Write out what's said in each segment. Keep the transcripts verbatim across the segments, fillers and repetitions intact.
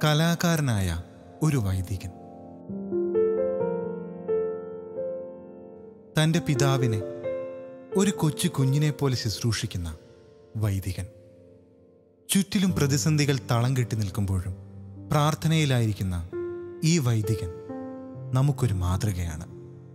കലാകാരനായ ഒരു വൈദികൻ. തൻ്റെ പിതാവിനെ ഒരു കൊച്ചു കുഞ്ഞിനെ പോലെ ശുശ്രൂഷിക്കുന്ന വൈദികൻ. ചുറ്റിലും പ്രതിസന്ധികൾ തളം കെട്ടി നിൽക്കുമ്പോഴും പ്രാർത്ഥനയിലായിരിക്കുന്ന ഈ വൈദികൻ നമുക്കൊരു മാതൃകയാണ്.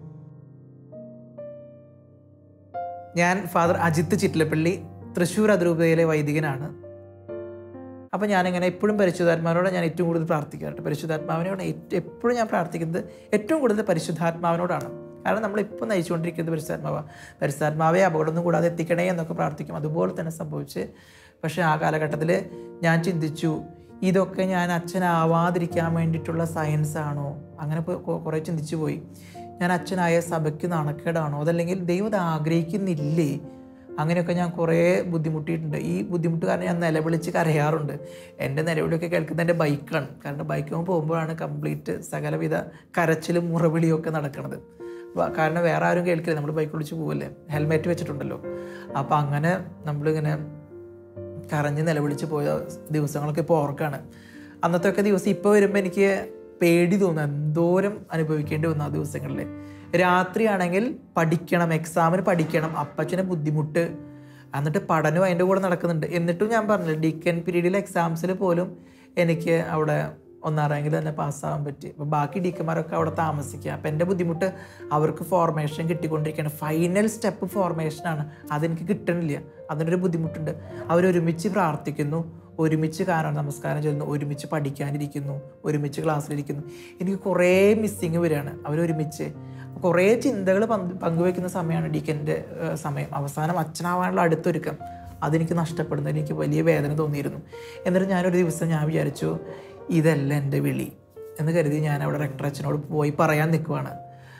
ഞാൻ ഫാദർ അജിത്ത് ചിറ്റിലപ്പള്ളി, തൃശ്ശൂർ അതിരൂപതയിലെ വൈദികനാണ്. അപ്പം ഞാനിങ്ങനെ എപ്പോഴും പരിശുദ്ധാത്മാവിനോട് ഞാൻ ഏറ്റവും കൂടുതൽ പ്രാർത്ഥിക്കാറുണ്ട്. പരിശുദ്ധാത്മാവിനോട് എപ്പോഴും ഞാൻ പ്രാർത്ഥിക്കുന്നത് ഏറ്റവും കൂടുതൽ പരിശുദ്ധാത്മാവിനോടാണ്. കാരണം നമ്മളിപ്പോൾ നയിച്ചുകൊണ്ടിരിക്കുന്നത് പരിശുദ്ധാത്മാവാണ്. പരിശുദ്ധാത്മാവെ അപകടമൊന്നും കൂടാതെ എത്തിക്കണേ എന്നൊക്കെ പ്രാർത്ഥിക്കും. അതുപോലെ തന്നെ സംഭവിച്ച്. പക്ഷേ ആ കാലഘട്ടത്തിൽ ഞാൻ ചിന്തിച്ചു, ഇതൊക്കെ ഞാൻ അച്ഛനാവാതിരിക്കാൻ വേണ്ടിയിട്ടുള്ള സയൻസാണോ? അങ്ങനെ കുറേ ചിന്തിച്ചു പോയി. ഞാൻ അച്ഛനായ സഭയ്ക്ക് നാണക്കേടാണോ? അതല്ലെങ്കിൽ ദൈവം ആഗ്രഹിക്കുന്നില്ലേ? അങ്ങനെയൊക്കെ ഞാൻ കുറേ ബുദ്ധിമുട്ടിയിട്ടുണ്ട്. ഈ ബുദ്ധിമുട്ട് കാരണം ഞാൻ നിലവിളിച്ച് കരയാറുണ്ട്. എൻ്റെ നിലവിളിയൊക്കെ കേൾക്കുന്നത് എൻ്റെ ബൈക്കാണ്. കാരണം ബൈക്ക് പോകുമ്പോഴാണ് കംപ്ലീറ്റ് സകലവിധ കരച്ചിലും മുറവിളിയും ഒക്കെ നടക്കുന്നത്. കാരണം വേറെ ആരും കേൾക്കില്ല, നമ്മൾ ബൈക്ക് വിളിച്ച് പോവല്ലേ, ഹെൽമെറ്റ് വെച്ചിട്ടുണ്ടല്ലോ. അപ്പം അങ്ങനെ നമ്മളിങ്ങനെ കരഞ്ഞ് നിലവിളിച്ച് പോയ ദിവസങ്ങളൊക്കെ ഇപ്പോൾ ഓർക്കാണ്. അന്നത്തെ ഒക്കെ ദിവസം ഇപ്പോൾ വരുമ്പോൾ എനിക്ക് പേടി തോന്നുന്നു, എന്തോരം അനുഭവിക്കേണ്ടി വന്നു ആ ദിവസങ്ങളിൽ. രാത്രിയാണെങ്കിൽ പഠിക്കണം, എക്സാമിന് പഠിക്കണം, അപ്പച്ചനെ ബുദ്ധിമുട്ട്, എന്നിട്ട് പഠനവും അതിൻ്റെ കൂടെ നടക്കുന്നുണ്ട്. എന്നിട്ടും ഞാൻ പറഞ്ഞില്ല, ഡിക്കൻ പീരീഡിലെ എക്സാംസിൽ പോലും എനിക്ക് അവിടെ ഒന്നാം റാങ്കിൽ തന്നെ പാസ്സാകാൻ പറ്റി. അപ്പോൾ ബാക്കി ഡീക്കന്മാരൊക്കെ അവിടെ താമസിക്കുക. അപ്പം എൻ്റെ ബുദ്ധിമുട്ട് അവർക്ക് ഫോർമേഷൻ കിട്ടിക്കൊണ്ടിരിക്കുകയാണ്. ഫൈനൽ സ്റ്റെപ്പ് ഫോർമേഷനാണ്, അതെനിക്ക് കിട്ടണില്ല. അതിനൊരു ബുദ്ധിമുട്ടുണ്ട്. അവരൊരുമിച്ച് പ്രാർത്ഥിക്കുന്നു, ഒരുമിച്ച് കാരണം നമസ്കാരം ചെയ്യുന്നു, ഒരുമിച്ച് പഠിക്കാനിരിക്കുന്നു, ഒരുമിച്ച് ക്ലാസ്സിലിരിക്കുന്നു. എനിക്ക് കുറേ മിസ്സിങ് വരികയാണ്. അവരൊരുമിച്ച് കുറേ ചിന്തകൾ പങ്ക് പങ്കുവെക്കുന്ന സമയമാണ് ഡീക്കൻ്റെ സമയം. അവസാനം അച്ഛനാവാനുള്ള അടുത്തൊരുക്കം അതെനിക്ക് നഷ്ടപ്പെടുന്നത് എനിക്ക് വലിയ വേദന തോന്നിയിരുന്നു. എന്നിട്ട് ഞാനൊരു ദിവസം ഞാൻ വിചാരിച്ചു, ഇതല്ല എൻ്റെ വിളി എന്ന് കരുതി ഞാൻ അവിടെ റെക്ടർ അച്ഛനോട് പോയി പറയാൻ നിൽക്കുവാണ്.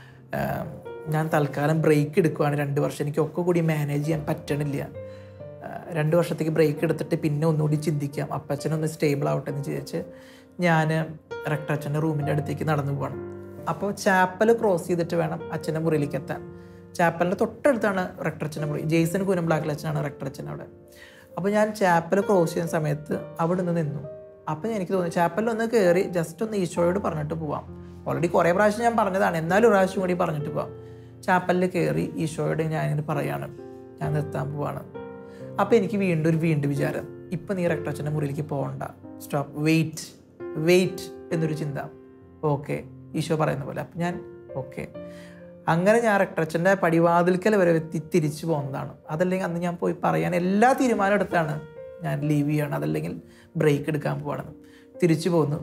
ഞാൻ തൽക്കാലം ബ്രേക്ക് എടുക്കുവാണ്. രണ്ട് വർഷം എനിക്കൊക്കെ കൂടി മാനേജ് ചെയ്യാൻ പറ്റണില്ല. രണ്ട് വർഷത്തേക്ക് ബ്രേക്ക് എടുത്തിട്ട് പിന്നെ ഒന്നുകൂടി ചിന്തിക്കാം, അപ്പച്ചനൊന്ന് സ്റ്റേബിൾ ആവട്ടെ എന്ന് വിചാരിച്ച് ഞാൻ റെക്ടർ അച്ഛൻ്റെ റൂമിൻ്റെ അടുത്തേക്ക് നടന്നു പോകണം. അപ്പോൾ ചാപ്പൽ ക്രോസ് ചെയ്തിട്ട് വേണം അച്ഛൻ്റെ മുറിയിലേക്ക് എത്താൻ. ചാപ്പലിൻ്റെ തൊട്ടടുത്താണ് റെക്ടർ അച്ഛൻ്റെ മുറി. ജെയ്സൺ കുനംബ്ലാക്കിൽ അച്ഛനാണ് റെക്ടർ അച്ഛൻ അവിടെ. അപ്പോൾ ഞാൻ ചാപ്പൽ ക്രോസ് ചെയ്യുന്ന സമയത്ത് അവിടെ നിന്ന് നിന്നു. അപ്പം എനിക്ക് തോന്നി ചാപ്പലിൽ ഒന്ന് കയറി ജസ്റ്റ് ഒന്ന് ഈശോയോട് പറഞ്ഞിട്ട് പോവാം. ഓൾറെഡി കുറേ പ്രാവശ്യം ഞാൻ പറഞ്ഞതാണ്, എന്നാലും ഒരു പ്രാവശ്യം കൂടി പറഞ്ഞിട്ട് പോവാം. ചാപ്പലിൽ കയറി ഈശോയോട് ഞാനിങ്ങനെ പറയാണ്, ഞാൻ നിർത്താൻ പോവാണ്. അപ്പോൾ എനിക്ക് വീണ്ടും ഒരു വീണ്ടും വിചാരം, ഇപ്പം നീ റെക്ടർ അച്ഛൻ്റെ മുറിയിലേക്ക് പോകണ്ട, സ്റ്റോപ്പ്, വെയിറ്റ് വെയിറ്റ് എന്നൊരു ചിന്ത. ഓക്കെ, ഈശോ പറയുന്ന പോലെ. അപ്പം ഞാൻ ഓക്കെ. അങ്ങനെ ഞാൻ റെക്ടർ അച്ഛൻ്റെ പടിവാതിൽക്കൽ വരെ എത്തി തിരിച്ചു പോകുന്നതാണ്. അതല്ലെങ്കിൽ അന്ന് ഞാൻ പോയി പറയാൻ എല്ലാ തീരുമാനം എടുത്താണ് ഞാൻ ലീവ് ചെയ്യണം, അതല്ലെങ്കിൽ ബ്രേക്ക് എടുക്കാൻ പോവാണെന്ന്. തിരിച്ചു പോന്നു.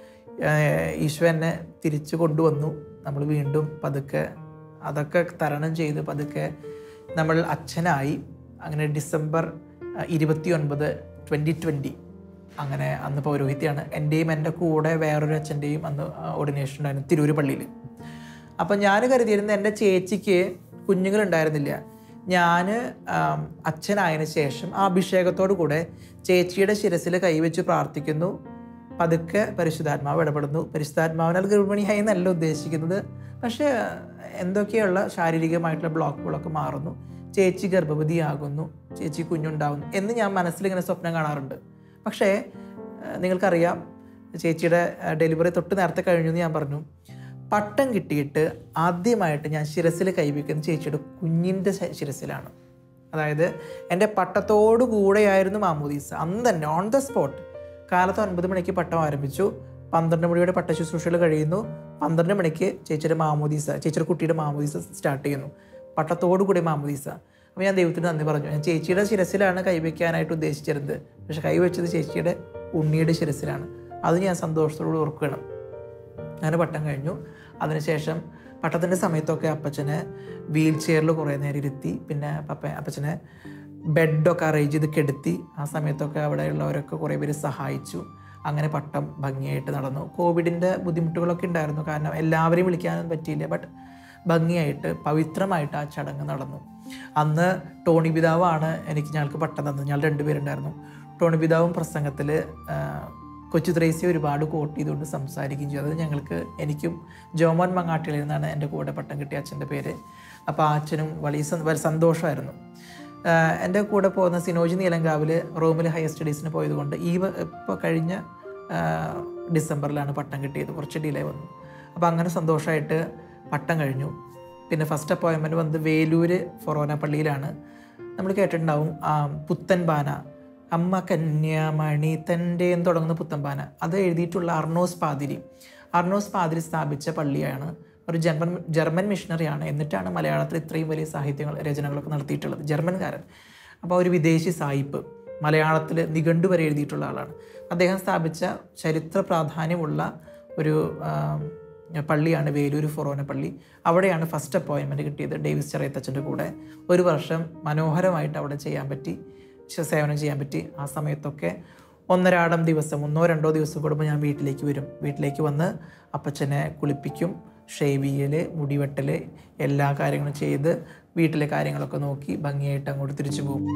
ഈശോ എന്നെ തിരിച്ചു കൊണ്ടുവന്നു. നമ്മൾ വീണ്ടും പതുക്കെ അതൊക്കെ തരണം ചെയ്ത് പതുക്കെ നമ്മൾ അച്ഛനായി. അങ്ങനെ ഡിസംബർ ഇരുപത്തി ഒൻപത് ട്വൻറ്റി ട്വൻറ്റി അങ്ങനെ അന്ന് പൗരോഹിത്യമാണ്. എൻ്റെയും എൻ്റെ കൂടെ വേറൊരു അച്ഛൻ്റെയും അന്ന് ഓർഡിനേഷൻ ഉണ്ടായിരുന്നു തിരൂര് പള്ളിയിൽ. അപ്പം ഞാൻ കരുതിയിരുന്ന എൻ്റെ ചേച്ചിക്ക് കുഞ്ഞുങ്ങളുണ്ടായിരുന്നില്ല. ഞാൻ അച്ഛനായതിനു ശേഷം ആ അഭിഷേകത്തോടു കൂടെ ചേച്ചിയുടെ ശിരസിൽ കൈവച്ച് പ്രാർത്ഥിക്കുന്നു. പതുക്കെ പരിശുദ്ധാത്മാവ് ഇടപെടുന്നു. പരിശുദ്ധാത്മാവിനാൽ ഗർഭിണിയായി എന്നല്ല ഉദ്ദേശിക്കുന്നത്, പക്ഷേ എന്തൊക്കെയുള്ള ശാരീരികമായിട്ടുള്ള ബ്ലോക്കുകളൊക്കെ മാറുന്നു. ചേച്ചി ഗർഭവതിയാകുന്നു, ചേച്ചി കുഞ്ഞുണ്ടാകുന്നു എന്ന് ഞാൻ മനസ്സിലിങ്ങനെ സ്വപ്നം കാണാറുണ്ട്. പക്ഷേ നിങ്ങൾക്കറിയാം, ചേച്ചിയുടെ ഡെലിവറി തൊട്ട് നേരത്തെ കഴിഞ്ഞു എന്ന് ഞാൻ പറഞ്ഞു. പട്ടം കിട്ടിയിട്ട് ആദ്യമായിട്ട് ഞാൻ ശിരസിൽ കൈവയ്ക്കുന്നത് ചേച്ചിയുടെ കുഞ്ഞിൻ്റെ ശിരസിലാണ്. അതായത് എൻ്റെ പട്ടത്തോടു കൂടെയായിരുന്നു മാമോദീസ. അന്ന് തന്നെ ഓൺ ദ സ്പോട്ട് കാലത്ത് ഒൻപത് മണിക്ക് പട്ടം ആരംഭിച്ചു. പന്ത്രണ്ട് മണിയുടെ പട്ട ശുശ്രൂഷകൾ കഴിയുന്നു. പന്ത്രണ്ട് മണിക്ക് ചേച്ചിയുടെ മാമോദീസ, ചേച്ചിയുടെ കുട്ടിയുടെ മാമോദീസ സ്റ്റാർട്ട് ചെയ്യുന്നു. പട്ടത്തോടു കൂടി മാമോദീസ. അപ്പോൾ ഞാൻ ദൈവത്തിന് നന്ദി പറഞ്ഞു. ഞാൻ ചേച്ചിയുടെ ശിരസിലാണ് കൈവയ്ക്കാനായിട്ട് ഉദ്ദേശിച്ചിരുന്നത്, പക്ഷെ കൈവച്ചത് ചേച്ചിയുടെ ഉണ്ണിയുടെ ശിരസിലാണ്. അത് ഞാൻ സന്തോഷത്തോട് ഓർക്കണം. അങ്ങനെ പട്ടം കഴിഞ്ഞു. അതിനുശേഷം പട്ടത്തിൻ്റെ സമയത്തൊക്കെ അപ്പച്ചനെ വീൽ ചെയറിൽ കുറേ നേരം ഇരുത്തി. പിന്നെ പപ്പ അപ്പച്ചനെ ബെഡൊക്കെ അറേഞ്ച് ചെയ്ത് കെടുത്തി. ആ സമയത്തൊക്കെ അവിടെയുള്ളവരൊക്കെ കുറേ പേര് സഹായിച്ചു. അങ്ങനെ പട്ടം ഭംഗിയായിട്ട് നടന്നു. കോവിഡിൻ്റെ ബുദ്ധിമുട്ടുകളൊക്കെ ഉണ്ടായിരുന്നു, കാരണം എല്ലാവരെയും വിളിക്കാനൊന്നും പറ്റിയില്ല. ബട്ട് ഭംഗിയായിട്ട് പവിത്രമായിട്ട് ആ ചടങ്ങ് നടന്നു. അന്ന് ടോണി പിതാവാണ് എനിക്ക് ഞങ്ങൾക്ക് പട്ടം തന്നത്. ഞങ്ങൾ രണ്ടുപേരുണ്ടായിരുന്നു. ടോണി പിതാവും പ്രസംഗത്തിൽ കൊച്ചു ത്രേസ്യ ഒരുപാട് കോട്ട് ചെയ്തുകൊണ്ട് സംസാരിക്കുകയും ചെയ്തു. അത് ഞങ്ങൾക്ക് എനിക്കും ജോമോൻ മങ്ങാട്ടിയിൽ നിന്നാണ് എൻ്റെ കൂടെ പട്ടം കിട്ടിയ അച്ഛൻ്റെ പേര്. അപ്പോൾ ആ അച്ഛനും വലിയ സന്തോഷമായിരുന്നു. എൻ്റെ കൂടെ പോകുന്ന സിനോജി നീലങ്കാവിൽ റോമിൽ ഹയർ സ്റ്റഡീസിന് പോയതുകൊണ്ട് ഈ ഇപ്പോൾ കഴിഞ്ഞ ഡിസംബറിലാണ് പട്ടം കിട്ടിയത്, കുറച്ച് ഡിലേ വന്നു. അപ്പോൾ അങ്ങനെ സന്തോഷമായിട്ട് പട്ടം കഴിഞ്ഞു. പിന്നെ ഫസ്റ്റ് അപ്പോയിൻമെൻറ്റ് വന്നത് വേലൂര് ഫൊറോന പള്ളിയിലാണ്. നമ്മൾ കേട്ടിട്ടുണ്ടാവും പുത്തൻ ബാന, അമ്മ കന്യാമണി തൻ്റെ എന്ന് തുടങ്ങുന്ന പുത്തൻ ബാന. അത് എഴുതിയിട്ടുള്ള അർണോസ് പാതിരി അർണോസ് പാതിരി സ്ഥാപിച്ച പള്ളിയാണ്. ഒരു ജർമ്മൻ ജർമ്മൻ മിഷണറിയാണ്. എന്നിട്ടാണ് മലയാളത്തിൽ ഇത്രയും വലിയ സാഹിത്യങ്ങൾ രചനകളൊക്കെ നടത്തിയിട്ടുള്ളത്, ജർമ്മൻകാരൻ. അപ്പോൾ ഒരു വിദേശി സായിപ്പ് മലയാളത്തിൽ നിഘണ്ടു വരെ എഴുതിയിട്ടുള്ള ആളാണ്. അദ്ദേഹം സ്ഥാപിച്ച ചരിത്ര പ്രാധാന്യമുള്ള ഒരു പള്ളിയാണ് വേലൂർ ഫൊറോന പള്ളി. അവിടെയാണ് ഫസ്റ്റ് അപ്പോയിൻമെൻറ്റ് കിട്ടിയത് ഡേവിസ് ചെറിയത്തച്ഛൻ്റെ കൂടെ. ഒരു വർഷം മനോഹരമായിട്ട് അവിടെ ചെയ്യാൻ പറ്റി, സേവനം ചെയ്യാൻ പറ്റി. ആ സമയത്തൊക്കെ ഒന്നരാടം ദിവസം, ഒന്നോ രണ്ടോ ദിവസം കൂടുമ്പോൾ ഞാൻ വീട്ടിലേക്ക് വരും. വീട്ടിലേക്ക് വന്ന് അപ്പച്ചനെ കുളിപ്പിക്കും, ഷേവ് ചെയ്യൽ, മുടിവെട്ടൽ, എല്ലാ കാര്യങ്ങളും ചെയ്ത് വീട്ടിലെ കാര്യങ്ങളൊക്കെ നോക്കി ഭംഗിയായിട്ട് അങ്ങോട്ട് തിരിച്ചു പോകും.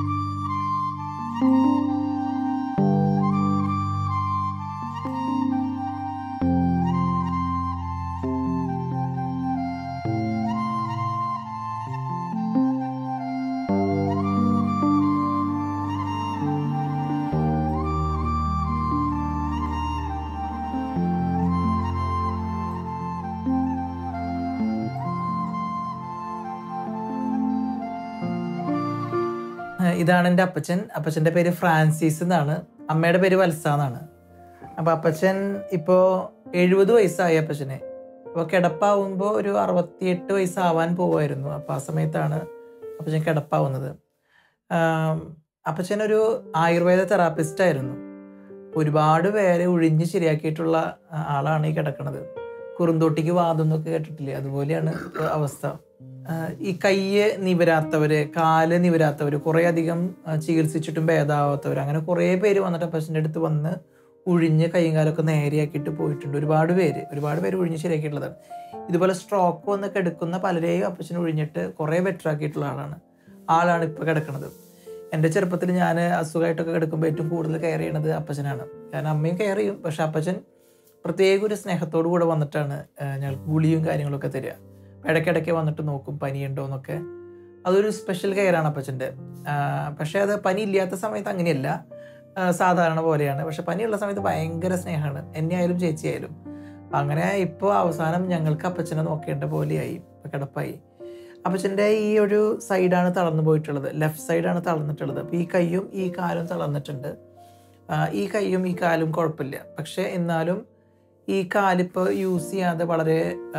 ഇതാണ് എൻ്റെ അപ്പച്ചൻ. അപ്പച്ചൻ്റെ പേര് ഫ്രാൻസിസ് എന്നാണ്, അമ്മയുടെ പേര് വത്സ എന്നാണ്. അപ്പോൾ അപ്പച്ചൻ ഇപ്പോൾ എഴുപത് വയസ്സായി അപ്പച്ചന്. അപ്പോൾ കിടപ്പാവുമ്പോൾ ഒരു അറുപത്തിയെട്ട് വയസ്സാവാൻ പോവുമായിരുന്നു. അപ്പോൾ ആ സമയത്താണ് അപ്പച്ചൻ കിടപ്പാവുന്നത്. അപ്പച്ചനൊരു ആയുർവേദ തെറാപ്പിസ്റ്റായിരുന്നു. ഒരുപാട് പേരെ ഒഴിഞ്ഞ് ശരിയാക്കിയിട്ടുള്ള ആളാണ് ഈ കിടക്കുന്നത്. കുറുന്തോട്ടിക്ക് വാദം എന്നൊക്കെ കേട്ടിട്ടില്ലേ, അതുപോലെയാണ് അവസ്ഥ. ഈ കയ്യ് നിവരാത്തവർ, കാല് നിവരാത്തവർ, കുറേ അധികം ചികിത്സിച്ചിട്ടും ഭേദമാവാത്തവർ, അങ്ങനെ കുറേ പേര് വന്നിട്ട് അപ്പച്ചൻ്റെ അടുത്ത് വന്ന് ഒഴിഞ്ഞ് കൈയും കാലൊക്കെ നേരെയാക്കിയിട്ട് പോയിട്ടുണ്ട്. ഒരുപാട് പേര് ഒരുപാട് പേര് ഒഴിഞ്ഞ് ശരിയാക്കിയിട്ടുള്ളതാണ്. ഇതുപോലെ സ്ട്രോക്ക് വന്ന് കിടക്കുന്ന പലരെയും അപ്പച്ചൻ ഒഴിഞ്ഞിട്ട് കുറേ ബെറ്റർ ആക്കിയിട്ടുള്ള ആളാണ് ആളാണ് ഇപ്പോൾ കിടക്കുന്നത്. എൻ്റെ ചെറുപ്പത്തിൽ ഞാൻ അസുഖമായിട്ടൊക്കെ കിടക്കുമ്പോൾ ഏറ്റവും കൂടുതൽ കെയർ ചെയ്യണത് അപ്പച്ചനാണ്. കാരണം അമ്മയും കെയർ ചെയ്യും, പക്ഷെ അപ്പച്ചൻ പ്രത്യേക ഒരു സ്നേഹത്തോടു കൂടെ വന്നിട്ടാണ് ഞങ്ങൾക്ക് ഗുളിയും കാര്യങ്ങളൊക്കെ തരിക. ഇടയ്ക്കിടയ്ക്ക് വന്നിട്ട് നോക്കും പനിയുണ്ടോ എന്നൊക്കെ. അതൊരു സ്പെഷ്യൽ കെയറാണ് അപ്പച്ചൻ്റെ. പക്ഷേ അത് പനി ഇല്ലാത്ത സമയത്ത് അങ്ങനെയല്ല, സാധാരണ പോലെയാണ്. പക്ഷെ പനിയുള്ള സമയത്ത് ഭയങ്കര സ്നേഹമാണ്, എന്നെ ആയാലും ചേച്ചി ആയാലും. അങ്ങനെ ഇപ്പോൾ അവസാനം ഞങ്ങൾക്ക് അപ്പച്ചനെ നോക്കേണ്ട പോലെയായി, ഇപ്പോൾ കിടപ്പായി. അപ്പച്ചൻ്റെ ഈ ഒരു സൈഡാണ് തളർന്നു പോയിട്ടുള്ളത്, ലെഫ്റ്റ് സൈഡാണ് തളർന്നിട്ടുള്ളത്. അപ്പോൾ ഈ കൈയും ഈ കാലും തളർന്നിട്ടുണ്ട്. ഈ കൈയും ഈ കാലും കുഴപ്പമില്ല, പക്ഷേ എന്നാലും ഈ കാലിപ്പോൾ യൂസ് ചെയ്യാതെ വളരെ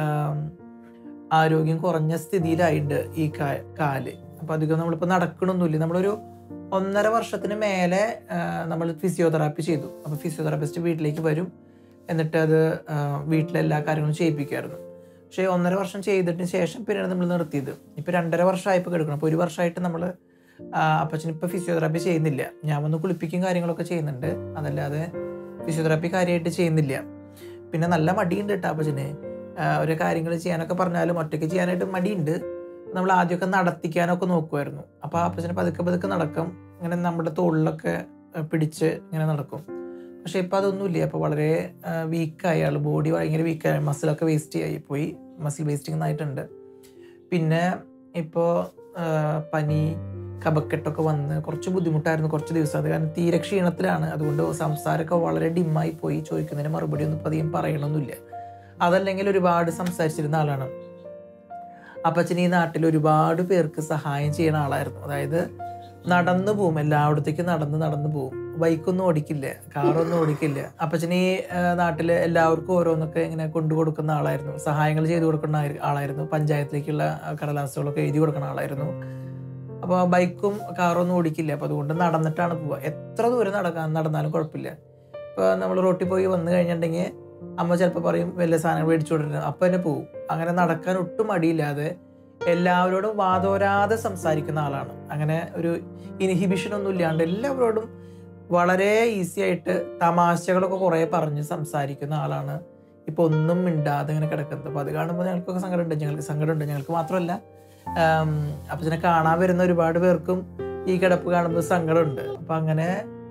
ആരോഗ്യം കുറഞ്ഞ സ്ഥിതിയിലായിട്ട് ഈ കാ കാല് അപ്പോൾ അധികം നമ്മളിപ്പോൾ നടക്കണമൊന്നുമില്ല. നമ്മളൊരു ഒന്നര വർഷത്തിന് മേലെ നമ്മൾ ഫിസിയോതെറാപ്പി ചെയ്തു. അപ്പോൾ ഫിസിയോതെറാപ്പിസ്റ്റ് വീട്ടിലേക്ക് വരും, എന്നിട്ട് അത് വീട്ടിലെല്ലാ കാര്യങ്ങളും ചെയ്യിപ്പിക്കുമായിരുന്നു. പക്ഷേ ഒന്നര വർഷം ചെയ്തിട്ടിന് ശേഷം പിന്നീട് നമ്മൾ നിർത്തിയത്. ഇപ്പോൾ രണ്ടര വർഷമായിപ്പോൾ കിടക്കണം. അപ്പോൾ ഒരു വർഷമായിട്ട് നമ്മൾ അപ്പച്ചനിപ്പോൾ ഫിസിയോതെറാപ്പി ചെയ്യുന്നില്ല. ഞാൻ വന്ന് കുളിപ്പിക്കും കാര്യങ്ങളൊക്കെ ചെയ്യുന്നുണ്ട്, അതല്ലാതെ ഫിസിയോതെറാപ്പി കാര്യമായിട്ട് ചെയ്യുന്നില്ല. പിന്നെ നല്ല മടിയുണ്ട് കേട്ടോ അപ്പച്ചന്. ഓരോ കാര്യങ്ങൾ ചെയ്യാനൊക്കെ പറഞ്ഞാലും ഒറ്റയ്ക്ക് ചെയ്യാനായിട്ട് മടിയുണ്ട്. നമ്മൾ ആദ്യമൊക്കെ നടത്തിക്കാനൊക്കെ നോക്കുമായിരുന്നു. അപ്പോൾ അപ്പച്ചന് പതുക്കെ പതുക്കെ നടക്കും, ഇങ്ങനെ നമ്മുടെ തോളിലൊക്കെ പിടിച്ച് ഇങ്ങനെ നടക്കും. പക്ഷേ ഇപ്പോൾ അതൊന്നുമില്ല. അപ്പോൾ വളരെ വീക്കായി ആൾ, ബോഡി ഭയങ്കര വീക്കായി, മസിലൊക്കെ വേസ്റ്റ് ആയി പോയി, മസിൽ വേസ്റ്റിംഗ് ആയിട്ടുണ്ട്. പിന്നെ ഇപ്പോൾ പനി കഫക്കെട്ടൊക്കെ വന്ന് കുറച്ച് ബുദ്ധിമുട്ടായിരുന്നു കുറച്ച് ദിവസം. അത് കാരണം തീരെ ക്ഷീണത്തിലാണ്. അതുകൊണ്ട് സംസാരമൊക്കെ വളരെ ഡിമ്മായി പോയി. ചോദിക്കുന്നതിന് മറുപടി ഒന്നും പതിയും പറയണമെന്നില്ല. അതല്ലെങ്കിൽ ഒരുപാട് സംസാരിച്ചിരുന്ന ആളാണ് അപ്പച്ചൻ. ഈ നാട്ടിൽ ഒരുപാട് പേർക്ക് സഹായം ചെയ്യുന്ന ആളായിരുന്നു. അതായത് നടന്നു പോവും, എല്ലായിടത്തേക്കും നടന്ന് നടന്നു പോവും. ബൈക്കൊന്നും ഓടിക്കില്ല, കാറൊന്നും ഓടിക്കില്ല. അപ്പച്ചൻ ഈ നാട്ടിൽ എല്ലാവർക്കും ഓരോന്നൊക്കെ ഇങ്ങനെ കൊണ്ടു കൊടുക്കുന്ന ആളായിരുന്നു, സഹായങ്ങൾ ചെയ്തു കൊടുക്കുന്ന ആളായിരുന്നു. പഞ്ചായത്തിലേക്കുള്ള കടലാസുകളൊക്കെ എഴുതി കൊടുക്കുന്ന ആളായിരുന്നു. അപ്പോൾ ബൈക്കും കാറൊന്നും ഓടിക്കില്ല. അപ്പോൾ അതുകൊണ്ട് നടന്നിട്ടാണ് പോവുക. എത്ര ദൂരം നടക്കാൻ നടന്നാലും കുഴപ്പമില്ല. ഇപ്പോൾ നമ്മൾ റോട്ടിൽ പോയി വന്നു കഴിഞ്ഞിട്ടുണ്ടെങ്കിൽ അമ്മ ചിലപ്പോൾ പറയും വലിയ സാധനങ്ങൾ മേടിച്ചു കൊണ്ടിരുന്നത്, അപ്പം തന്നെ പോവും. അങ്ങനെ നടക്കാൻ ഒട്ടും മടിയില്ലാതെ എല്ലാവരോടും വാതോരാതെ സംസാരിക്കുന്ന ആളാണ്. അങ്ങനെ ഒരു ഇൻഹിബിഷൻ ഒന്നും ഇല്ലാണ്ട് എല്ലാവരോടും വളരെ ഈസി ആയിട്ട് തമാശകളൊക്കെ കുറേ പറഞ്ഞ് സംസാരിക്കുന്ന ആളാണ്. ഇപ്പോൾ ഒന്നും മിണ്ടാതെ ഇങ്ങനെ കിടക്കുന്നത്. അപ്പോൾ അത് കാണുമ്പോൾ ഞങ്ങൾക്കൊക്കെ സങ്കടമുണ്ട്. ഞങ്ങൾക്ക് സങ്കടമുണ്ട് ഞങ്ങൾക്ക് മാത്രമല്ല, അപ്പച്ചനെ കാണാൻ വരുന്ന ഒരുപാട് പേർക്കും ഈ കിടപ്പ് കാണുമ്പോൾ സങ്കടമുണ്ട്. അപ്പം അങ്ങനെ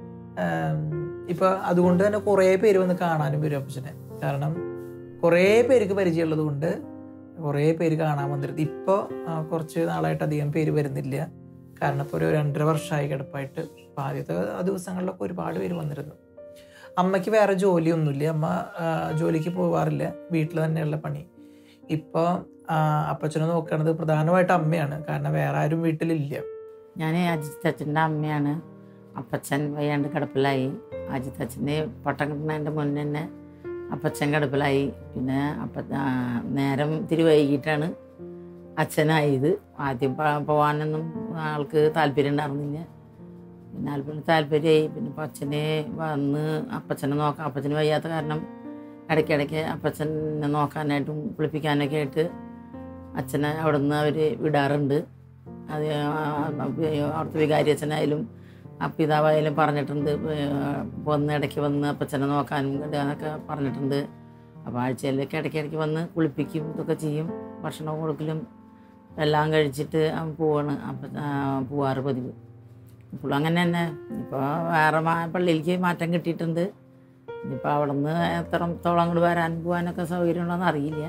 ഇപ്പോൾ അതുകൊണ്ട് തന്നെ കുറേ പേര് വന്ന് കാണാനും വരും അപ്പച്ചനെ. കാരണം കുറേ പേർക്ക് പരിചയമുള്ളത് കൊണ്ട് കുറേ പേര് കാണാൻ വന്നിരുന്നു. ഇപ്പോൾ കുറച്ച് നാളായിട്ട് അധികം പേര് വരുന്നില്ല. കാരണം ഇപ്പോൾ ഒരു രണ്ടര വർഷമായി കിടപ്പായിട്ട്. അപ്പോൾ ആദ്യത്തെ ആ ദിവസങ്ങളിലൊക്കെ ഒരുപാട് പേര് വന്നിരുന്നു. അമ്മയ്ക്ക് വേറെ ജോലിയൊന്നുമില്ല. അമ്മ ജോലിക്ക് പോവാറില്ല, വീട്ടിൽ തന്നെയുള്ള പണി. ഇപ്പോൾ അപ്പച്ചനെ നോക്കണത് പ്രധാനമായിട്ട് അമ്മയാണ്, കാരണം വേറെ ആരും വീട്ടിലില്ല. ഞാൻ അജിത്ത് അച്ഛൻ്റെ അമ്മയാണ്. അപ്പച്ചൻ വയ്യാണ്ട് കിടപ്പിലായി. അജിത്ത് അച്ഛൻ്റെ പട്ടം കിട്ടുന്നതിൻ്റെ മുന്നേ തന്നെ അപ്പച്ചൻ കിടപ്പിലായി. പിന്നെ അപ്പ നേരം തിരി വൈകിട്ടാണ് അച്ഛനായത്. ആദ്യം പോകാനൊന്നും ആൾക്ക് താല്പര്യം ഉണ്ടായിരുന്നില്ല. പിന്നെ ആൽപ്പിന് താല്പര്യമായി. പിന്നെ ഇപ്പോൾ അച്ഛനെ വന്ന് അപ്പച്ചനെ നോക്കാം. അപ്പച്ചന് വയ്യാത്ത കാരണം ഇടയ്ക്കിടയ്ക്ക് അപ്പച്ചനെ നോക്കാനായിട്ടും കുളിപ്പിക്കാനൊക്കെ ആയിട്ട് അച്ഛനെ അവിടെ നിന്ന് അവർ വിടാറുണ്ട്. അത് അവിടുത്തെ വികാരി അച്ഛനായാലും പിതാവായാലും പറഞ്ഞിട്ടുണ്ട്, വന്ന് ഇടയ്ക്ക് വന്ന് അപ്പച്ചനെ നോക്കാനും എന്നൊക്കെ പറഞ്ഞിട്ടുണ്ട്. അപ്പോൾ ആഴ്ചയിലൊക്കെ ഇടയ്ക്കിടയ്ക്ക് വന്ന് കുളിപ്പിക്കും, ഇതൊക്കെ ചെയ്യും. ഭക്ഷണം കൊടുക്കലും എല്ലാം കഴിച്ചിട്ട് പോവാണ് അപ്പം പോവാറ് പതിവ്. ഇപ്പോഴും അങ്ങനെ തന്നെ. ഇപ്പോൾ വേറെ പള്ളിയിലേക്ക് മാറ്റം കിട്ടിയിട്ടുണ്ട്. ഇനിയിപ്പോൾ അവിടെ നിന്ന് എത്രത്തോളം അങ്ങോട്ട് വരാൻ പോകാനൊക്കെ സൗകര്യമുണ്ടോയെന്ന് അറിയില്ല.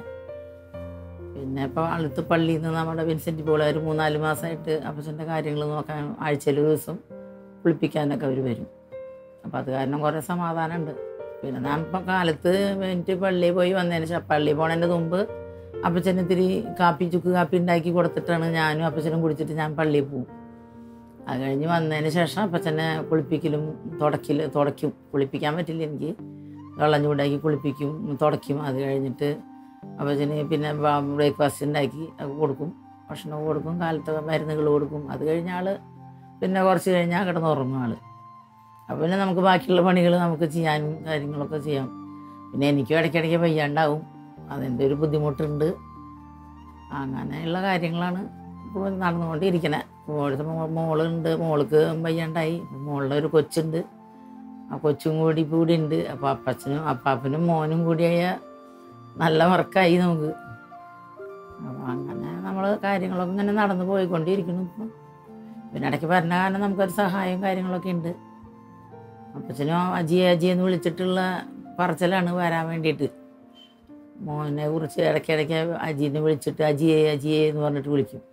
പിന്നെ ഇപ്പോൾ അടുത്ത് പള്ളിയിൽ നിന്ന് നമ്മുടെ വിൻസെൻറ്റ് പോൾ ഒരു മൂന്നാല് മാസമായിട്ട് അപ്പച്ചൻ്റെ കാര്യങ്ങൾ നോക്കാൻ ആഴ്ചയിൽ ഒരു ദിവസം കുളിപ്പിക്കാനൊക്കെ അവർ വരും. അപ്പോൾ അത് കാരണം കുറേ സമാധാനമുണ്ട്. പിന്നെ ഞാൻ ഇപ്പോൾ കാലത്ത് എനിക്ക് പള്ളിയിൽ പോയി വന്നതിന് ശേഷം പള്ളിയിൽ പോണതിൻ്റെ മുമ്പ് അപ്പച്ചന് ഇത്തിരി കാപ്പി ചുക്ക് കാപ്പി ഉണ്ടാക്കി കൊടുത്തിട്ടാണ് ഞാനും അപ്പച്ചനും കുടിച്ചിട്ട് ഞാൻ പള്ളിയിൽ പോകും. അത് കഴിഞ്ഞ് വന്നതിന് ശേഷം അപ്പച്ചനെ കുളിപ്പിക്കലും തുടക്കിൽ തുടയ്ക്കും. കുളിപ്പിക്കാൻ പറ്റില്ല എനിക്ക്, വെള്ളം ചൂടാക്കി കുളിപ്പിക്കും, തുടയ്ക്കും. അത് കഴിഞ്ഞിട്ട് അപ്പച്ചന് പിന്നെ ബ്രേക്ക്ഫാസ്റ്റ് ഉണ്ടാക്കി അത് കൊടുക്കും, ഭക്ഷണം കൊടുക്കും, കാലത്ത് മരുന്നുകൾ കൊടുക്കും. അത് കഴിഞ്ഞ ആൾ പിന്നെ കുറച്ച് കഴിഞ്ഞാൽ കിടന്നുറങ്ങും ആൾ. അപ്പോൾ പിന്നെ നമുക്ക് ബാക്കിയുള്ള പണികൾ നമുക്ക് ചെയ്യാനും കാര്യങ്ങളൊക്കെ ചെയ്യാം. പിന്നെ എനിക്കും ഇടയ്ക്കിടയ്ക്ക് വയ്യാണ്ടാവും, അതിൻ്റെ ഒരു ബുദ്ധിമുട്ടുണ്ട്. അങ്ങനെയുള്ള കാര്യങ്ങളാണ് ഇപ്പോൾ നടന്നുകൊണ്ടിരിക്കണേ. മോളത്തെ മോളുണ്ട്, മോൾക്ക് വയ്യാണ്ടായി. മോളുടെ ഒരു കൊച്ചുണ്ട്, ആ കൊച്ചും കൂടി കൂടി ഉണ്ട്. അപ്പോൾ അപ്പച്ചനും അപ്പാപ്പനും മോനും കൂടിയായ നല്ല വർക്കായി നമുക്ക്. അപ്പോൾ അങ്ങനെ നമ്മൾ കാര്യങ്ങളൊക്കെ ഇങ്ങനെ നടന്നു പോയിക്കൊണ്ടിരിക്കുന്നു. ഇപ്പം പിന്നെ ഇടയ്ക്ക് പറഞ്ഞ കാരണം നമുക്കൊരു സഹായവും കാര്യങ്ങളൊക്കെ ഉണ്ട്. അപ്പച്ചനും അജിയെ അജിയെന്ന് വിളിച്ചിട്ടുള്ള പറച്ചിലാണ് വരാൻ വേണ്ടിയിട്ട്. മോനെ കുറിച്ച് ഇടയ്ക്കിടയ്ക്ക് അജീനെ വിളിച്ചിട്ട് അജിയെ അജിയെ എന്ന് പറഞ്ഞിട്ട് വിളിക്കും.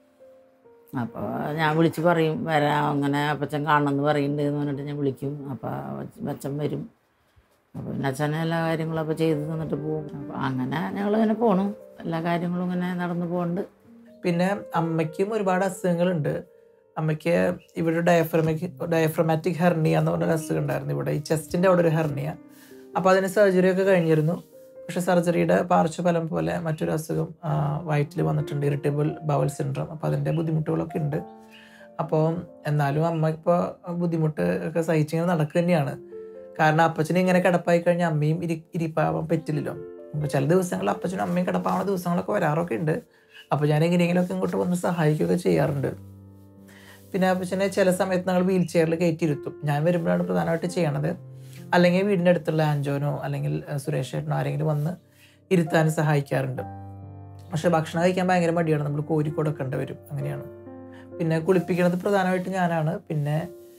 അപ്പോൾ ഞാൻ വിളിച്ച് പറയും വരാം, അങ്ങനെ അപ്പച്ചൻ കാണണമെന്ന് പറയുന്നുണ്ട് എന്ന് പറഞ്ഞിട്ട് ഞാൻ വിളിക്കും. അപ്പോൾ അച്ഛൻ വരും. അപ്പോൾ പിന്നെ അച്ഛനെ എല്ലാ കാര്യങ്ങളും അപ്പോൾ ചെയ്ത് തന്നിട്ട് പോകും. അപ്പോൾ അങ്ങനെ ഞങ്ങൾ ഇങ്ങനെ പോകണം, എല്ലാ കാര്യങ്ങളും ഇങ്ങനെ നടന്നു പോകുന്നുണ്ട്. പിന്നെ അമ്മയ്ക്കും ഒരുപാട് അസുഖങ്ങളുണ്ട്. അമ്മയ്ക്ക് ഇവിടെ ഡയഫ്രമിക് ഡയഫ്രമാറ്റിക് ഹെർണിയ എന്ന് പറഞ്ഞൊരു അസുഖം ഉണ്ടായിരുന്നു, ഇവിടെ ഈ ചെസ്റ്റിൻ്റെ അവിടെ ഒരു ഹെർണിയ. അപ്പോൾ അതിന് സർജറി ഒക്കെ കഴിഞ്ഞിരുന്നു. പക്ഷേ സർജറിയുടെ പാർശ്വഫലം പോലെ മറ്റൊരു അസുഖം വയറ്റിൽ വന്നിട്ടുണ്ട്, ഇറിറ്റബിൾ ബവൽ സിൻഡ്രോം. അപ്പോൾ അതിൻ്റെ ബുദ്ധിമുട്ടുകളൊക്കെ ഉണ്ട്. അപ്പോൾ എന്നാലും അമ്മ ഇപ്പോൾ ബുദ്ധിമുട്ട് ഒക്കെ സഹിച്ചിങ്ങനെ നടക്കുക തന്നെയാണ്. കാരണം അപ്പച്ചനെ ഇങ്ങനെ കിടപ്പായി കഴിഞ്ഞാൽ അമ്മയും ഇരി ഇരിപ്പാവാൻ പറ്റില്ലല്ലോ. അപ്പോൾ ചില ദിവസങ്ങളിൽ അപ്പച്ചനും അമ്മയും കിടപ്പാവുന്ന ദിവസങ്ങളൊക്കെ വരാറൊക്കെ ഉണ്ട്. അപ്പോൾ ഞാൻ എങ്ങനെയെങ്കിലുമൊക്കെ ഇങ്ങോട്ട് വന്ന് സഹായിക്കുകയൊക്കെ ചെയ്യാറുണ്ട്. പിന്നെ അപ്പച്ചനെ ചില സമയത്ത് ഞങ്ങൾ വീൽ ചെയറിൽ കയറ്റിയിരുത്തും. ഞാൻ വരുമ്പോഴാണ് പ്രധാനമായിട്ട് ചെയ്യണത്. അല്ലെങ്കിൽ വീടിൻ്റെ അടുത്തുള്ള ആൻജോനോ അല്ലെങ്കിൽ സുരേഷ് ചേട്ടനോ ആരെങ്കിലും വന്ന് ഇരുത്താൻ സഹായിക്കാറുണ്ട്. പക്ഷേ ഭക്ഷണം കഴിക്കാൻ ഭയങ്കര മടിയാണ്, നമ്മൾ കോരി കൊടുക്കേണ്ടി വരും, അങ്ങനെയാണ്. പിന്നെ കുളിപ്പിക്കുന്നത് പ്രധാനമായിട്ട് ഞാനാണ്. പിന്നെ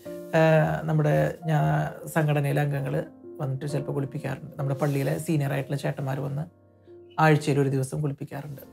നമ്മുടെ ഞാൻ സംഘടനയിലെ അംഗങ്ങൾ വന്നിട്ട് ചിലപ്പോൾ കുളിപ്പിക്കാറുണ്ട്. നമ്മുടെ പള്ളിയിലെ സീനിയർ ആയിട്ടുള്ള ചേട്ടന്മാർ വന്ന് ആഴ്ചയിൽ ഒരു ദിവസം കുളിപ്പിക്കാറുണ്ട്.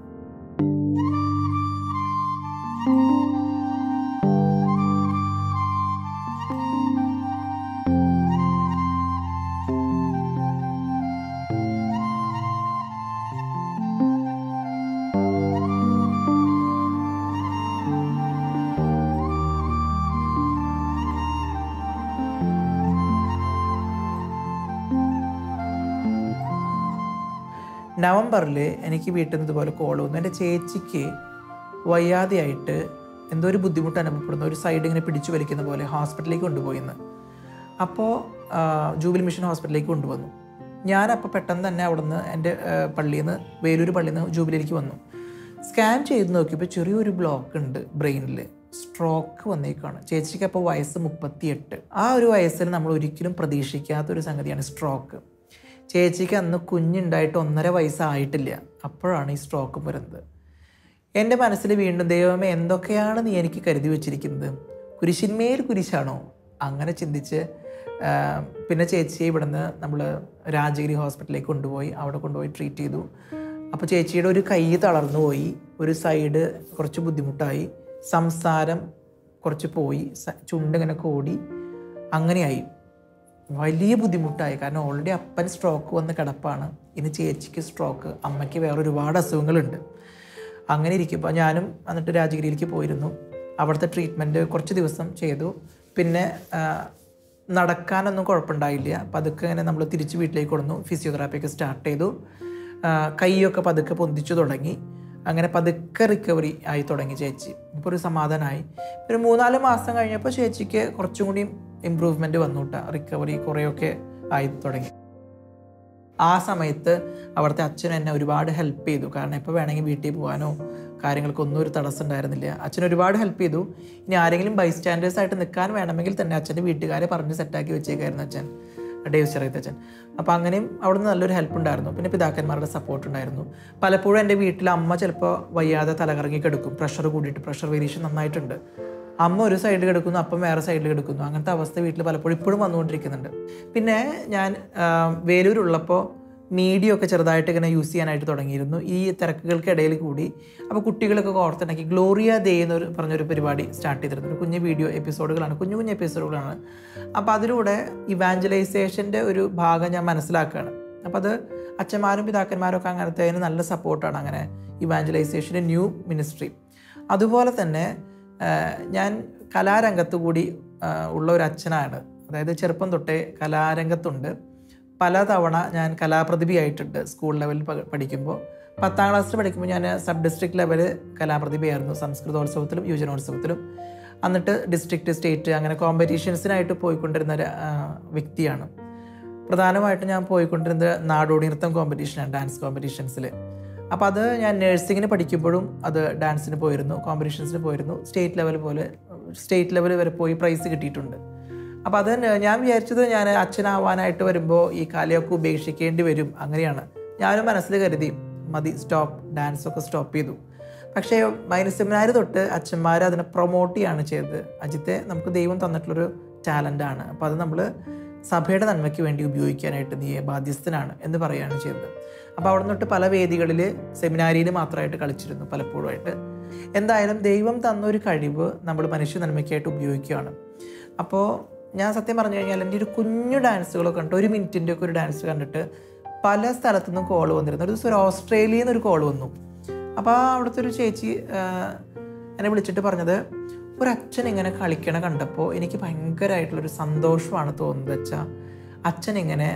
നവംബറിൽ എനിക്ക് വീട്ടിൽ നിന്ന് ഇതുപോലെ കോൾ വന്നു. എൻ്റെ ചേച്ചിക്ക് വയ്യാതെയായിട്ട് എന്തോ ഒരു ബുദ്ധിമുട്ട് അനുഭവപ്പെടുന്ന, ഒരു സൈഡ് ഇങ്ങനെ പിടിച്ചു വലിക്കുന്ന പോലെ ഹോസ്പിറ്റലിലേക്ക് കൊണ്ടുപോയിന്ന്. അപ്പോൾ ജൂബിലി മിഷൻ ഹോസ്പിറ്റലിലേക്ക് കൊണ്ടുവന്നു. ഞാനപ്പോൾ പെട്ടെന്ന് തന്നെ അവിടെ നിന്ന് എൻ്റെ പള്ളിയിൽ നിന്ന് വേലൂർ പള്ളിയിൽ നിന്ന് ജൂബിലിയിലേക്ക് വന്നു. സ്കാൻ ചെയ്ത് നോക്കിയപ്പോൾ ചെറിയൊരു ബ്ലോക്ക് ഉണ്ട് ബ്രെയിനിൽ, സ്ട്രോക്ക് വന്നേക്കാണ്. ചേച്ചിക്ക് അപ്പോൾ വയസ്സ് മുപ്പത്തിയെട്ട്. ആ ഒരു വയസ്സിൽ നമ്മൾ ഒരിക്കലും പ്രതീക്ഷിക്കാത്തൊരു സംഗതിയാണ് സ്ട്രോക്ക്. ചേച്ചിക്ക് അന്ന് കുഞ്ഞുണ്ടായിട്ട് ഒന്നര വയസ്സായിട്ടില്ല, അപ്പോഴാണ് ഈ സ്ട്രോക്ക് വരുന്നത്. എൻ്റെ മനസ്സിൽ വീണ്ടും ദൈവമേ എന്തൊക്കെയാണ് നീ എനിക്ക് കരുതി വച്ചിരിക്കുന്നത്, കുരിശിന്മേൽ കുരിശാണോ, അങ്ങനെ ചിന്തിച്ച് പിന്നെ ചേച്ചിയെ ഇവിടുന്ന് നമ്മൾ രാജഗിരി ഹോസ്പിറ്റലിലേക്ക് കൊണ്ടുപോയി. അവിടെ കൊണ്ടുപോയി ട്രീറ്റ് ചെയ്തു. അപ്പോൾ ചേച്ചിയുടെ ഒരു കൈ തളർന്നു പോയി, ഒരു സൈഡ് കുറച്ച് ബുദ്ധിമുട്ടായി, സംസാരം കുറച്ച് പോയി, ചുണ്ടിങ്ങനെ കോടി, അങ്ങനെയായി. വലിയ ബുദ്ധിമുട്ടായി. കാരണം ഓൾറെഡി അപ്പൻ സ്ട്രോക്ക് വന്ന് കിടപ്പാണ്, ഇനി ചേച്ചിക്ക് സ്ട്രോക്ക്, അമ്മയ്ക്ക് വേറെ ഒരുപാട് അസുഖങ്ങളുണ്ട്. അങ്ങനെ ഇരിക്കുമ്പോൾ ഞാനും എന്നിട്ട് രാജഗിരിയിലേക്ക് പോയിരുന്നു. അവിടുത്തെ ട്രീറ്റ്മെൻറ്റ് കുറച്ച് ദിവസം ചെയ്തു. പിന്നെ നടക്കാനൊന്നും കുഴപ്പമുണ്ടായില്ല. പതുക്കെ ഇങ്ങനെ നമ്മൾ തിരിച്ച് വീട്ടിലേക്ക് കൊടുന്നു. ഫിസിയോതെറാപ്പിയൊക്കെ സ്റ്റാർട്ട് ചെയ്തു. കൈയൊക്കെ പതുക്കെ പൊന്തിച്ചു തുടങ്ങി. അങ്ങനെ പതുക്കെ റിക്കവറി ആയി തുടങ്ങി ചേച്ചി. ഇപ്പോൾ ഒരു സമാധാനമായി. ഒരു മൂന്നാല് മാസം കഴിഞ്ഞപ്പോൾ ചേച്ചിക്ക് കുറച്ചും കൂടി ഇമ്പ്രൂവ്മെൻറ്റ് വന്നു കേട്ടോ. റിക്കവറി കുറേയൊക്കെ ആയി തുടങ്ങി. ആ സമയത്ത് അവിടുത്തെ അച്ഛൻ എന്നെ ഒരുപാട് ഹെൽപ്പ് ചെയ്തു. കാരണം ഇപ്പോൾ വേണമെങ്കിൽ വീട്ടിൽ പോകാനോ കാര്യങ്ങൾക്കൊന്നും ഒരു തടസ്സം ഉണ്ടായിരുന്നില്ല. അച്ഛൻ ഒരുപാട് ഹെൽപ്പ് ചെയ്തു. ഇനി ആരെങ്കിലും ബൈസ്റ്റാൻഡേഴ്സ് ആയിട്ട് നിൽക്കാൻ വേണമെങ്കിൽ തന്നെ അച്ഛൻ്റെ വീട്ടുകാരെ പറഞ്ഞ് സെറ്റാക്കി വെച്ചേക്കായിരുന്നു അച്ഛൻ, ഡേവിസ് ചെറിയത്ത് അച്ഛൻ. അപ്പോൾ അങ്ങനെയും അവിടെ നിന്ന് നല്ലൊരു ഹെൽപ്പ് ഉണ്ടായിരുന്നു. പിന്നെ പിതാക്കന്മാരുടെ സപ്പോർട്ട് ഉണ്ടായിരുന്നു. പലപ്പോഴും എൻ്റെ വീട്ടിൽ അമ്മ ചിലപ്പോൾ വയ്യാതെ തലകറങ്ങി കിടക്കും, പ്രഷർ കൂടിയിട്ട്, പ്രഷർ വേരിയേഷൻ നന്നായിട്ടുണ്ട്. അമ്മ ഒരു സൈഡിൽ കിടക്കുന്നു, അപ്പം വേറെ സൈഡിൽ കിടക്കുന്നു. അങ്ങനത്തെ അവസ്ഥ വീട്ടിൽ പലപ്പോഴും ഇപ്പോഴും വന്നുകൊണ്ടിരിക്കുന്നുണ്ട്. പിന്നെ ഞാൻ വേലൂരുള്ളപ്പോൾ മീഡിയ ഒക്കെ ചെറുതായിട്ട് ഇങ്ങനെ യൂസ് ചെയ്യാനായിട്ട് തുടങ്ങിയിരുന്നു ഈ തിരക്കുകൾക്കിടയിൽ കൂടി. അപ്പോൾ കുട്ടികളൊക്കെ ഓർത്തിട്ടുണ്ടെങ്കിൽ ഗ്ലോറിയ ഡേ എന്നൊരു പറഞ്ഞൊരു പരിപാടി സ്റ്റാർട്ട് ചെയ്തിരുന്നു. ഒരു കുഞ്ഞു വീഡിയോ എപ്പിസോഡുകളാണ്, കുഞ്ഞു കുഞ്ഞു എപ്പിസോഡുകളാണ്. അപ്പോൾ അതിലൂടെ ഇവാഞ്ചലൈസേഷൻ്റെ ഒരു ഭാഗം ഞാൻ മനസ്സിലാക്കുകയാണ്. അപ്പോൾ അത് അച്ഛന്മാരും പിതാക്കന്മാരും ഒക്കെ അങ്ങനത്തെ അതിന് നല്ല സപ്പോർട്ടാണ്. അങ്ങനെ ഇവാഞ്ചലൈസേഷൻ്റെ ന്യൂ മിനിസ്ട്രി. അതുപോലെ തന്നെ ഞാൻ കലാരംഗത്ത് കൂടി ഉള്ള ഒരു അച്ഛനാണ്. അതായത് ചെറുപ്പം തൊട്ടേ കലാരംഗത്തുണ്ട്. പലതവണ ഞാൻ കലാപ്രതിഭയായിട്ടുണ്ട്. സ്കൂൾ ലെവലിൽ പഠിക്കുമ്പോൾ, പത്താം ക്ലാസ്സിൽ പഠിക്കുമ്പോൾ ഞാൻ സബ് ഡിസ്ട്രിക്ട് ലെവൽ കലാപ്രതിഭയായിരുന്നു, സംസ്കൃതോത്സവത്തിലും യുവജനോത്സവത്തിലും. എന്നിട്ട് ഡിസ്ട്രിക്റ്റ്, സ്റ്റേറ്റ് അങ്ങനെ കോമ്പറ്റീഷൻസിനായിട്ട് പോയിക്കൊണ്ടിരുന്ന വ്യക്തിയാണ്. പ്രധാനമായിട്ടും ഞാൻ പോയിക്കൊണ്ടിരുന്നത് നാടോടി നൃത്തം കോമ്പറ്റീഷനാണ്, ഡാൻസ് കോമ്പറ്റീഷൻസിൽ. അപ്പോൾ അത് ഞാൻ നഴ്സിങ്ങിന് പഠിക്കുമ്പോഴും അത് ഡാൻസിന് പോയിരുന്നു, കോമ്പറ്റീഷൻസിന് പോയിരുന്നു. സ്റ്റേറ്റ് ലെവൽ പോലെ സ്റ്റേറ്റ് ലെവൽ വരെ പോയി പ്രൈസ് കിട്ടിയിട്ടുണ്ട്. അപ്പോൾ അത് ഞാൻ വിചാരിച്ചത് ഞാൻ അച്ഛനാവാനായിട്ട് വരുമ്പോൾ ഈ കലയൊക്കെ ഉപേക്ഷിക്കേണ്ടി വരും, അങ്ങനെയാണ് ഞാനും മനസ്സിൽ കരുതി. മതി, സ്റ്റോപ്പ്, ഡാൻസൊക്കെ സ്റ്റോപ്പ് ചെയ്തു. പക്ഷേ മൈനസ് സെമിനാർ തൊട്ട് അച്ഛന്മാർ അതിനെ പ്രൊമോട്ട് ചെയ്യാണ് ചെയ്തത്. അജിത്തെ, നമുക്ക് ദൈവം തന്നിട്ടുള്ളൊരു ടാലൻ്റാണ്, അപ്പോൾ അത് നമ്മൾ സഭയുടെ നന്മയ്ക്ക് വേണ്ടി ഉപയോഗിക്കാനായിട്ട് നീ ബാധ്യസ്ഥനാണ് എന്ന് പറയുകയാണ് ചെയ്തത്. അപ്പോൾ അവിടെ നിന്നിട്ട് പല വേദികളിൽ സെമിനാരിയിൽ മാത്രമായിട്ട് കളിച്ചിരുന്നു പലപ്പോഴുമായിട്ട്. എന്തായാലും ദൈവം തന്നൊരു കഴിവ് നമ്മൾ മനുഷ്യ നന്മയ്ക്കായിട്ട് ഉപയോഗിക്കുകയാണ്. അപ്പോൾ ഞാൻ സത്യം പറഞ്ഞു കഴിഞ്ഞാൽ എൻ്റെ ഒരു കുഞ്ഞു ഡാൻസുകളൊക്കെ കണ്ടിട്ട്, ഒരു മിനിറ്റിൻ്റെ ഒക്കെ ഒരു ഡാൻസ് കണ്ടിട്ട് പല സ്ഥലത്തു നിന്നും കോൾ വന്നിരുന്നു. ഒരു ദിവസം ഒരു ഓസ്ട്രേലിയയിൽ നിന്ന് ഒരു കോൾ വന്നു. അപ്പോൾ അവിടുത്തെ ഒരു ചേച്ചി എന്നെ വിളിച്ചിട്ട് പറഞ്ഞത്, ഒരച്ഛൻ ഇങ്ങനെ കളിക്കണ കണ്ടപ്പോൾ എനിക്ക് ഭയങ്കരമായിട്ടുള്ളൊരു സന്തോഷമാണ് തോന്നുന്നത്. വെച്ചാൽ അച്ഛൻ ഇങ്ങനെ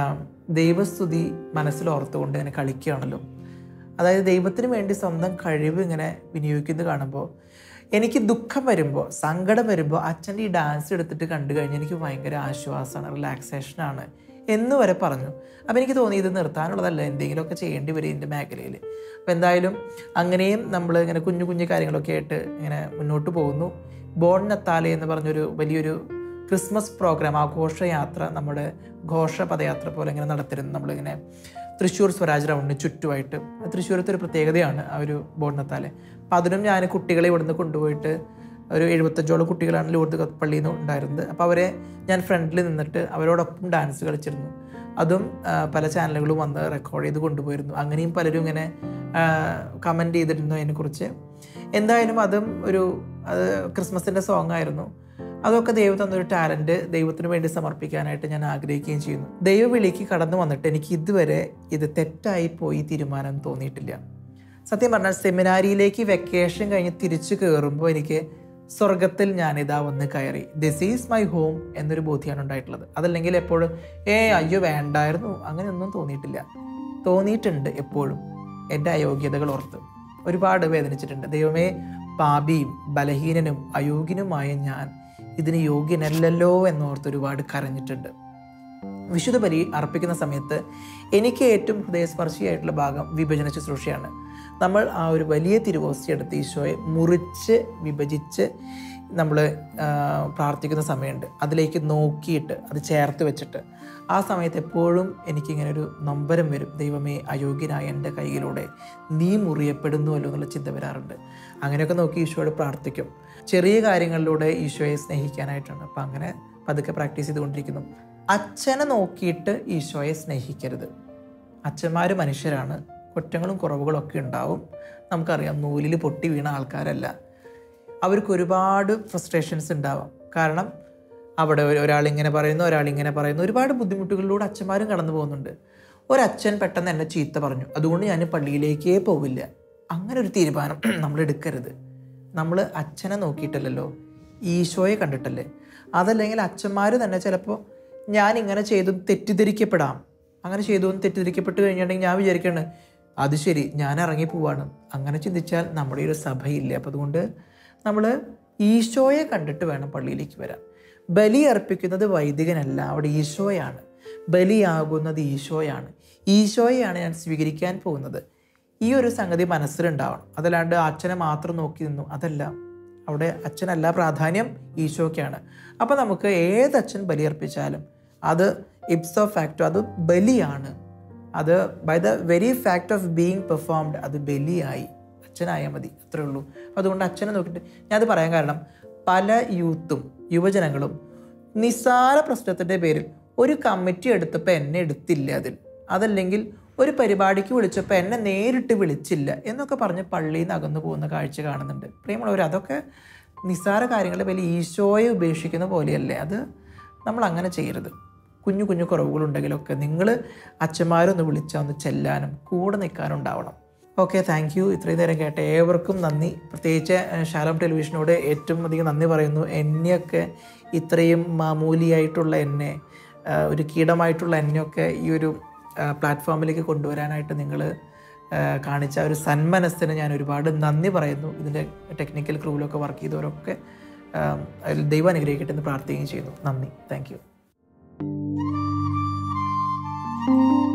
ദൈവസ്തുതി മനസ്സിലോർത്തുകൊണ്ട് ഇങ്ങനെ കളിക്കുകയാണല്ലോ. അതായത് ദൈവത്തിന് വേണ്ടി സ്വന്തം കഴിവ് ഇങ്ങനെ വിനിയോഗിക്കുന്നത് കാണുമ്പോൾ എനിക്ക് ദുഃഖം വരുമ്പോൾ, സങ്കടം വരുമ്പോൾ അച്ഛൻ്റെ ഈ ഡാൻസ് എടുത്തിട്ട് കണ്ടു കഴിഞ്ഞാൽ എനിക്ക് ഭയങ്കര ആശ്വാസമാണ്, റിലാക്സേഷനാണ് എന്ന് വരെ പറഞ്ഞു. അപ്പോൾ എനിക്ക് തോന്നി ഇത് നിർത്താനുള്ളതല്ല, എന്തെങ്കിലുമൊക്കെ ചെയ്യേണ്ടി വരും ഇതിൻ്റെ മേഖലയിൽ. അപ്പോൾ എന്തായാലും അങ്ങനെയും നമ്മൾ ഇങ്ങനെ കുഞ്ഞു കുഞ്ഞു കാര്യങ്ങളൊക്കെ ആയിട്ട് ഇങ്ങനെ മുന്നോട്ട് പോകുന്നു. ബോൺ നത്താലെ എന്ന് പറഞ്ഞൊരു വലിയൊരു ക്രിസ്മസ് പ്രോഗ്രാം, ആഘോഷയാത്ര, നമ്മുടെ ഘോഷ പദയാത്ര പോലെ ഇങ്ങനെ നടത്തിരുന്നു. നമ്മളിങ്ങനെ തൃശ്ശൂർ സ്വരാജ് റൗണ്ടിന് ചുറ്റുമായിട്ട്. തൃശ്ശൂരത്തെ ഒരു പ്രത്യേകതയാണ് ആ ഒരു ബോൺ നത്താലെ. അപ്പം അതിനും ഞാൻ കുട്ടികളെ ഇവിടുന്ന് കൊണ്ടുപോയിട്ട്, ഒരു എഴുപത്തഞ്ചോളം കുട്ടികളാണ് ലൂർദ് പള്ളിയിൽ നിന്ന് ഉണ്ടായിരുന്നത്. അപ്പോൾ അവരെ ഞാൻ ഫ്രണ്ടിൽ നിന്നിട്ട് അവരോടൊപ്പം ഡാൻസ് കളിച്ചിരുന്നു. അതും പല ചാനലുകളും വന്ന് റെക്കോർഡ് ചെയ്ത് കൊണ്ടുപോയിരുന്നു. അങ്ങനെയും പലരും ഇങ്ങനെ കമൻറ്റ് ചെയ്തിരുന്നു അതിനെക്കുറിച്ച്. എന്തായാലും അതും ഒരു അത് ക്രിസ്മസിൻ്റെ സോങ് ആയിരുന്നു. അതൊക്കെ ദൈവം തന്നൊരു ടാലൻറ്റ് ദൈവത്തിന് വേണ്ടി സമർപ്പിക്കാനായിട്ട് ഞാൻ ആഗ്രഹിക്കുകയും ചെയ്യുന്നു. ദൈവവിളിക്ക് കടന്നു വന്നിട്ട് എനിക്ക് ഇതുവരെ ഇത് തെറ്റായി പോയി തീരുമാനം തോന്നിയിട്ടില്ല. സത്യം പറഞ്ഞാൽ സെമിനാരിയിലേക്ക് വെക്കേഷൻ കഴിഞ്ഞ് തിരിച്ചു കയറുമ്പോൾ എനിക്ക് സ്വർഗത്തിൽ ഞാനിതാ വന്ന് കയറി, ദിസ് ഈസ് മൈ ഹോം എന്നൊരു ബോധ്യമാണ് ഉണ്ടായിട്ടുള്ളത്. അതല്ലെങ്കിൽ എപ്പോഴും ഏ അയ്യോ വേണ്ടായിരുന്നു അങ്ങനെയൊന്നും തോന്നിയിട്ടില്ല. തോന്നിയിട്ടുണ്ട് എപ്പോഴും എൻ്റെ അയോഗ്യതകൾ ഓർത്ത് ഒരുപാട് വേദനിച്ചിട്ടുണ്ട്. ദൈവമേ, പാപിയും ബലഹീനനും അയോഗ്യനുമായ ഞാൻ ഇതിന് യോഗ്യനല്ലല്ലോ എന്നോർത്ത് ഒരുപാട് കരഞ്ഞിട്ടുണ്ട്. വിശുദ്ധ ബലി അർപ്പിക്കുന്ന സമയത്ത് എനിക്ക് ഏറ്റവും ഹൃദയസ്പർശിയായിട്ടുള്ള ഭാഗം വിഭജന ശുശ്രൂഷയാണ്. നമ്മൾ ആ ഒരു വലിയ തിരുവോസ്തി എടുത്ത് ഈശോയെ മുറിച്ച് വിഭജിച്ച് നമ്മൾ പ്രാർത്ഥിക്കുന്ന സമയമുണ്ട്. അതിലേക്ക് നോക്കിയിട്ട് അത് ചേർത്ത് വെച്ചിട്ട് ആ സമയത്ത് എപ്പോഴും എനിക്കിങ്ങനെ ഒരു നൊമ്പരം വരും. ദൈവമേ, അയോഗ്യനായ എൻ്റെ കൈയിലൂടെ നീ മുറിയപ്പെടുന്നുവല്ലോ എന്നുള്ള ചിന്ത വരാറുണ്ട്. അങ്ങനെയൊക്കെ നോക്കി ഈശോയോട് പ്രാർത്ഥിക്കും. ചെറിയ കാര്യങ്ങളിലൂടെ ഈശോയെ സ്നേഹിക്കാനായിട്ടാണ്. അപ്പം അങ്ങനെ പതുക്കെ പ്രാക്ടീസ് ചെയ്തുകൊണ്ടിരിക്കുന്നു. അച്ഛനെ നോക്കിയിട്ട് ഈശോയെ സ്നേഹിക്കരുത്. അച്ഛന്മാർ മനുഷ്യരാണ്, കുറ്റങ്ങളും കുറവുകളും ഒക്കെ ഉണ്ടാവും. നമുക്കറിയാം, നൂലിൽ പൊട്ടി വീണ ആൾക്കാരല്ല. അവർക്ക് ഒരുപാട് ഫ്രസ്ട്രേഷൻസ് ഉണ്ടാവാം. കാരണം അവിടെ ഒരാളിങ്ങനെ പറയുന്നു, ഒരാളിങ്ങനെ പറയുന്നു. ഒരുപാട് ബുദ്ധിമുട്ടുകളിലൂടെ അച്ഛന്മാരും കടന്നു പോകുന്നുണ്ട്. ഒരച്ഛൻ പെട്ടെന്ന് എന്നെ ചീത്ത പറഞ്ഞു, അതുകൊണ്ട് ഞാൻ പള്ളിയിലേക്കേ പോവില്ല. അങ്ങനെ ഒരു തീരുമാനം നമ്മൾ എടുക്കരുത്. നമ്മൾ അച്ഛനെ നോക്കിയിട്ടല്ലല്ലോ, ഈശോയെ കണ്ടിട്ടല്ലേ. അതല്ലെങ്കിൽ അച്ഛന്മാർ തന്നെ ചിലപ്പോൾ ഞാനിങ്ങനെ ചെയ്തു തെറ്റിദ്ധരിക്കപ്പെടാം. അങ്ങനെ ചെയ്തു എന്ന് തെറ്റിദ്ധരിക്കപ്പെട്ട് കഴിഞ്ഞിട്ടുണ്ടെങ്കിൽ ഞാൻ വിചാരിക്കുകയാണ് അത് ശരി, ഞാൻ ഇറങ്ങി പോവാണ്. അങ്ങനെ ചിന്തിച്ചാൽ നമ്മുടെ ഒരു സഭയില്ല. അപ്പം അതുകൊണ്ട് നമ്മൾ ഈശോയെ കണ്ടിട്ട് വേണം പള്ളിയിലേക്ക് വരാൻ. ബലി അർപ്പിക്കുന്നത് വൈദികനല്ല, അവിടെ ഈശോയാണ്. ബലിയാകുന്നത് ഈശോയാണ്. ഈശോയെയാണ് ഞാൻ സ്വീകരിക്കാൻ പോകുന്നത്. ഈ ഒരു സംഗതി മനസ്സിലുണ്ടാവണം. അതല്ലാണ്ട് അച്ഛനെ മാത്രം നോക്കി നിന്നു, അതല്ല. അവിടെ അച്ഛനല്ല പ്രാധാന്യം, ഈശോയ്ക്കാണ്. അപ്പോൾ നമുക്ക് ഏതച്ഛൻ ബലിയർപ്പിച്ചാലും അത് ഇപ്സോ ഫാക്ടോ അത് ബലിയാണ്. അത് by the very fact of being performed അത് ബലിയായി. അച്ഛനായാൽ മതി, അത്രേ ഉള്ളൂ. അതുകൊണ്ട് അച്ഛനെ നോക്കിയിട്ട് ഞാനത് പറയാൻ കാരണം, പല യൂത്തും യുവജനങ്ങളും നിസ്സാര പ്രശ്നത്തിൻ്റെ പേരിൽ ഒരു കമ്മിറ്റി എടുത്തപ്പോൾ എന്നെ എടുത്തില്ല അതിൽ, അതല്ലെങ്കിൽ ഒരു പരിപാടിക്ക് വിളിച്ചപ്പോൾ എന്നെ നേരിട്ട് വിളിച്ചില്ല എന്നൊക്കെ പറഞ്ഞ് പള്ളിയിൽ നിന്ന് അകന്നു പോകുന്ന കാഴ്ച കാണുന്നുണ്ട്. പ്രിയമുള്ളവർ, അതൊക്കെ നിസ്സാര കാര്യങ്ങളുടെ പേരിൽ ഈശോയെ ഉപേക്ഷിക്കുന്ന പോലെയല്ലേ. അത് നമ്മൾ അങ്ങനെ ചെയ്യരുത്. കുഞ്ഞു കുഞ്ഞു കുറവുകളുണ്ടെങ്കിലൊക്കെ നിങ്ങൾ അച്ഛന്മാരൊന്ന് വിളിച്ചാൽ ഒന്ന് ചെല്ലാനും കൂടെ നിൽക്കാനും ഉണ്ടാവണം. Okay, thank you. ഇത്രയും നേരം കേട്ട ഏവർക്കും നന്ദി. പ്രത്യേകിച്ച് ഷാലോം ടെലിവിഷനോട് ഏറ്റവും അധികം നന്ദി പറയുന്നു. എന്നെയൊക്കെ ഇത്രയും മാമൂലിയായിട്ടുള്ള എന്നെ, ഒരു കീടമായിട്ടുള്ള എന്നെയൊക്കെ ഈ ഒരു പ്ലാറ്റ്ഫോമിലേക്ക് കൊണ്ടുവരാനായിട്ട് നിങ്ങൾ കാണിച്ച ഒരു സന്മനസ്സിന് ഞാൻ ഒരുപാട് നന്ദി പറയുന്നു. ഇതിൻ്റെ ടെക്നിക്കൽ ക്രൂവിലൊക്കെ വർക്ക് ചെയ്തവരൊക്കെ ദൈവം അനുഗ്രഹിക്കട്ടെ എന്ന് പ്രാർത്ഥിക്കുകയും ചെയ്യുന്നു. നന്ദി, താങ്ക് യു.